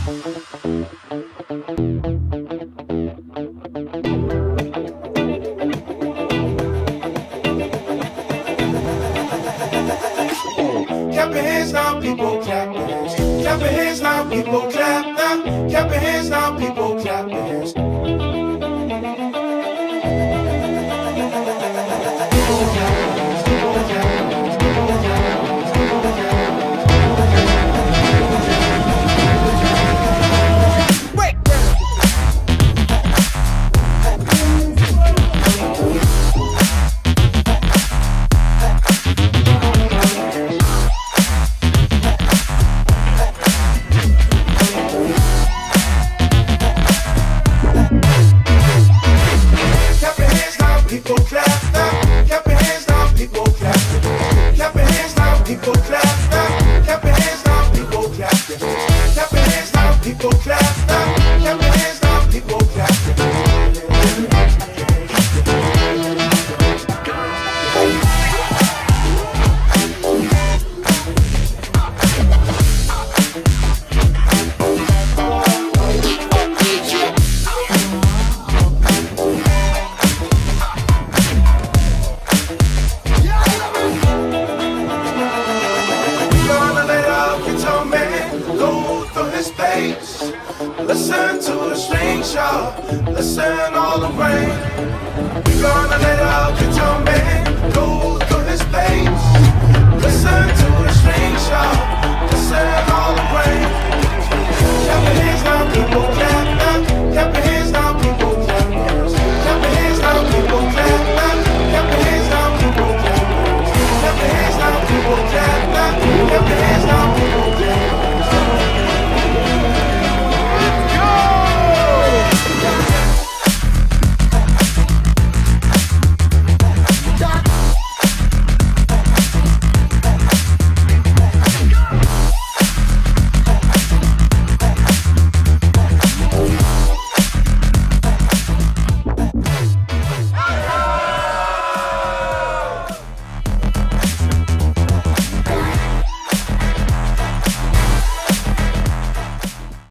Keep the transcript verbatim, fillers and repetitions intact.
Clap your hands now, people, clap your hands. Clap your hands now, people, clap now. Clap your hands now, people, clap your hands. Listen to the strings, y'all. Listen all the rain. We gonna let our guitar man go through his bass. Listen to the strings, y'all. Listen all the rain.